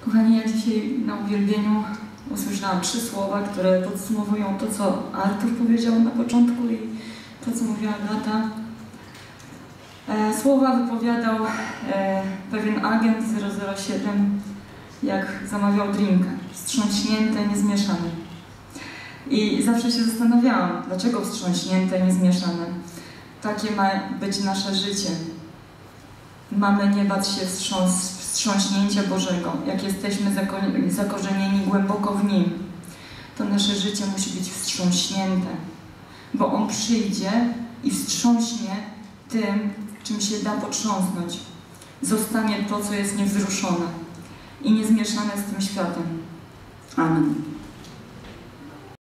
Kochani, ja dzisiaj na uwielbieniu usłyszałam 3 słowa, które podsumowują to, co Artur powiedział na początku i to, co mówiła Agata. Słowa wypowiadał pewien agent 007, jak zamawiał drinka. Wstrząśnięte, niezmieszane. I zawsze się zastanawiałam, dlaczego wstrząśnięte, niezmieszane. Takie ma być nasze życie. Mamy nie bać się wstrząśnięcia Bożego. Jak jesteśmy zakorzenieni głęboko w Nim, to nasze życie musi być wstrząśnięte. Bo On przyjdzie i wstrząśnie tym, czym się da potrząsnąć. Zostanie to, co jest niewzruszone i niezmieszane z tym światem. Amen.